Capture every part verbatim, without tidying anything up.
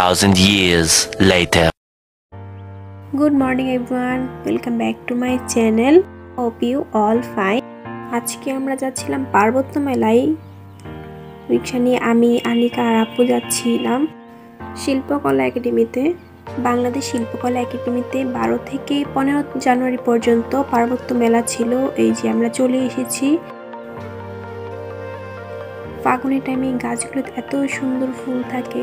thousand years later. Good morning everyone, welcome back to my channel. Hope you all fine. আজকে আমরা যাচ্ছিলাম পার্বত্য মেলায়। রিকশা নিয়ে আমি আনিকা আর আপু যাচ্ছিলাম শিল্পকলা একাডেমিতে। বাংলাদেশ শিল্পকলা একাডেমিতে বারো থেকে পনেরো জানুয়ারি পর্যন্ত পার্বত্য মেলা ছিল। এই যে আমরা চলে এসেছি। ফাগুনের টাইমে গাছগুলোতে এত সুন্দর ফুল থাকে।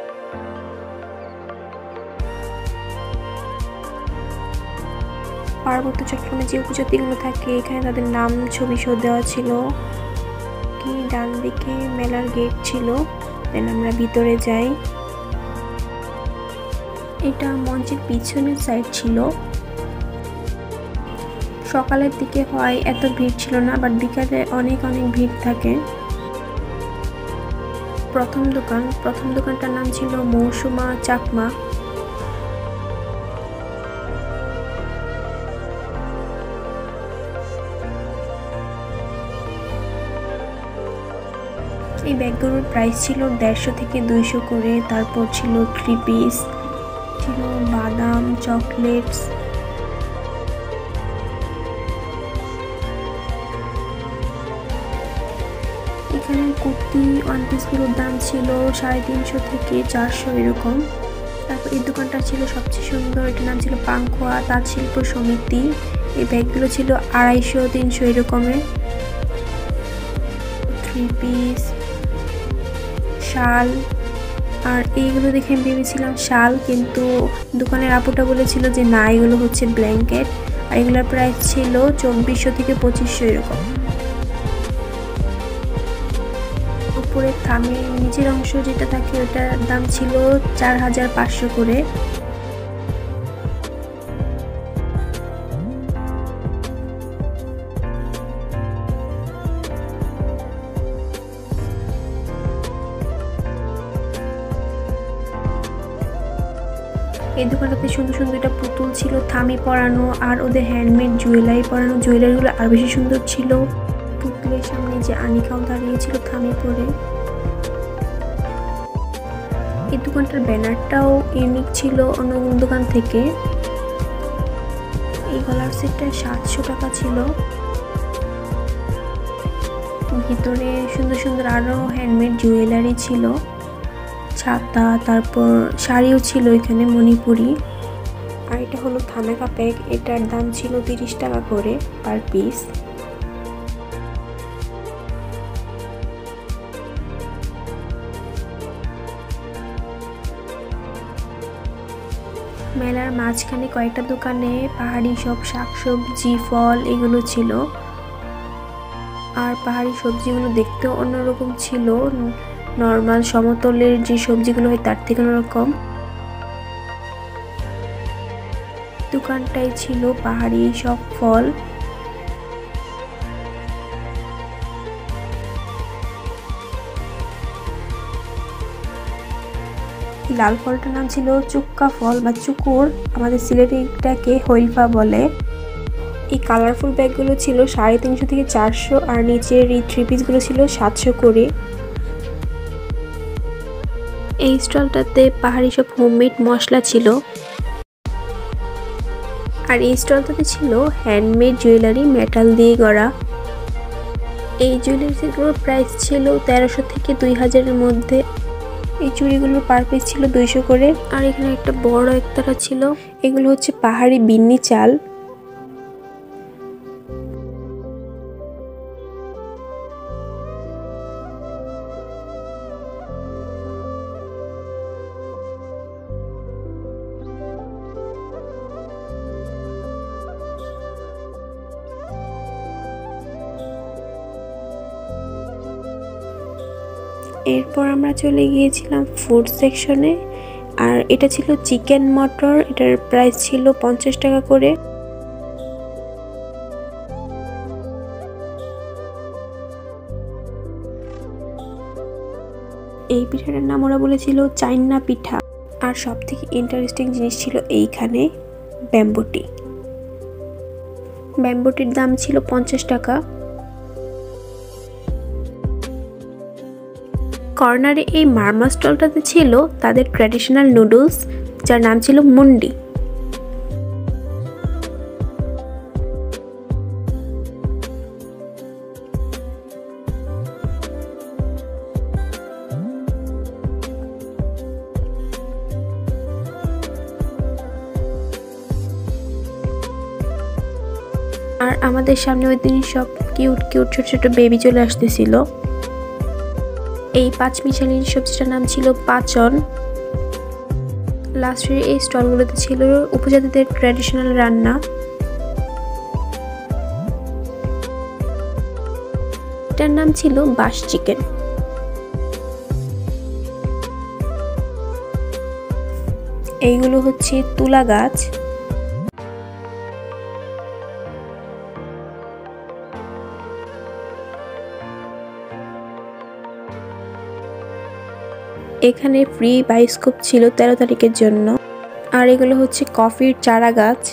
পার্বত্য চট্টগ্রামে যে উপজাতিগুলো থাকে এখানে তাদের নাম ছবি সহ দেওয়া ছিল। কি ডান দিকে মেলার গেট ছিল, দেন আমরা ভিতরে যাই। এটা মঞ্চের পিছনের সাইড ছিল। সকালের দিকে হয় এত ভিড় ছিল না, বাট বিকালে অনেক অনেক ভিড় থাকে। প্রথম দোকান প্রথম দোকানটার নাম ছিল মৌসুমা চাকমা। এই ব্যাগগুলোর প্রাইস ছিল দেড়শো থেকে দুইশো করে। তারপর ছিল থ্রি পিস, ছিল বাদাম, চকলেটস। এখানে কুর্তি ওয়ান পিসগুলোর দাম ছিল সাড়ে তিনশো থেকে চারশো এরকম। তারপর এই দোকানটা ছিল সবচেয়ে সুন্দর, এটার নাম ছিল পাংখোয়া তাঁত শিল্প সমিতি। এই ব্যাগগুলো ছিল আড়াইশো তিনশো এরকমের। থ্রি পিস, শাল, আর এইগুলো দেখে আমি ভেবেছিলাম শাল, কিন্তু দোকানের আপুটা বলেছিল যে না, এগুলো হচ্ছে ব্ল্যাঙ্কেট। আর এগুলোর প্রাইস ছিল চব্বিশশো থেকে পঁচিশশো এরকম। উপরে থামে নিচের অংশ যেটা থাকে ওটার দাম ছিল চার হাজার পাঁচশো করে। এই দোকানটাতে সুন্দর সুন্দর একটা পুতুল ছিল থামি পরানো, আর ওদের হ্যান্ডমেড জুয়েলারি পরানো। জুয়েলারিগুলো আর বেশি সুন্দর ছিল। পুতুলের সামনে যে আনিকাও দাঁড়িয়েছিল থামি পরে। এই দোকানটার ব্যানারটাও ইউনিক ছিল অন্য দোকান থেকে। এই গলার সেটটা সাতশো টাকা ছিল। ভিতরে সুন্দর সুন্দর আরো হ্যান্ডমেড জুয়েলারি ছিল, ছাতা, তারপর শাড়িও ছিল এখানে মণিপুরি। আর এটা হলো থামেকা প্যাক, এটার দাম ছিল তিরিশ টাকা করে পার পিস। মেলার মাঝখানে কয়েকটা দোকানে পাহাড়ি সব শাকসবজি, ফল এগুলো ছিল। আর পাহাড়ি সবজিগুলো দেখতেও অন্যরকম ছিল, নর্মাল সমতলের যে সবজিগুলো হয় তার থেকে অন্যরকম। দোকানটাই ছিল পাহাড়ি সব ফল। লাল ফলটার নাম ছিল চুক্কা ফল বা চুকুর, আমাদের সিলেটিটাকে হৈলফা বলে। এই কালারফুল ব্যাগগুলো ছিল সাড়ে তিনশো থেকে চারশো, আর নিচের এই থ্রি পিসগুলো ছিল সাতশো করে। এই স্টলটাতে পাহাড়ি সব হোমমেড মশলা ছিল। আর এই স্টলটাতে ছিল হ্যান্ডমেড জুয়েলারি, মেটাল দিয়ে গড়া। এই জুয়েলারিগুলোর প্রাইস ছিল তেরোশো থেকে দুই হাজারের মধ্যে। এই চুড়িগুলোর পার পিস ছিল দুইশো করে। আর এখানে একটা বড় একতারা ছিল, এগুলো হচ্ছে পাহাড়ি বিন্নি চাল। এরপর আমরা চলে গিয়েছিলাম ফুড সেকশনে। আর এটা ছিল চিকেন মটর, এটার প্রাইস ছিল পঞ্চাশ টাকা করে। এই পিঠাটার নাম ওরা বলেছিল চাইনা পিঠা। আর সব থেকে ইন্টারেস্টিং জিনিস ছিল এইখানে ব্যাম্বুটি। ব্যাম্বুটির দাম ছিল পঞ্চাশ টাকা। কর্নারে এই মারমা স্টলটাতে ছিল তাদের ট্র্যাডিশনাল নুডলস, যার নাম ছিল মুন্ডি। আর আমাদের সামনে ওই দিন সব কিউট কিউট ছোট ছোট বেবি চলে আসতেছিল। এই পাঁচ মিশালির সবজিটার নাম ছিল পাচন। লাস্টের এই স্টলগুলোতে ছিল উপজাতিদের ট্র্যাডিশনাল রান্না। এটার নাম ছিল বাস চিকেন। এইগুলো হচ্ছে তুলা গাছ। এখানে ফ্রি বায়োস্কোপ ছিল তেরো তারিখের জন্য। আর এগুলো হচ্ছে কফির চারা গাছ।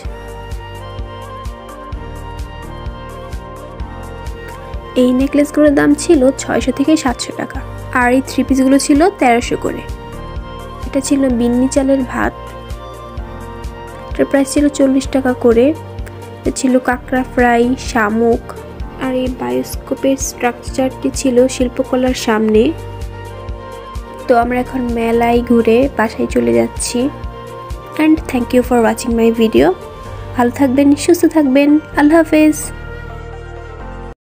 এই নেকলেসগুলোর দাম ছিল ছয়শো থেকে সাতশো টাকা। আর এই থ্রি পিসগুলো ছিল তেরোশো করে। এটা ছিল বিন্নি চালের ভাত, এটার প্রাইস ছিল চল্লিশ টাকা করে। এটা ছিল কাঁকড়া ফ্রাই, শামুক। আর এই বায়োস্কোপের স্ট্রাকচারটি ছিল শিল্পকলার সামনে। তো আমরা এখন মেলায় ঘুরে বাসায় চলে যাচ্ছি। And thank you for watching my video. ভালো থাকবেন, সুস্থ থাকবেন। আল্লাহ হাফেজ।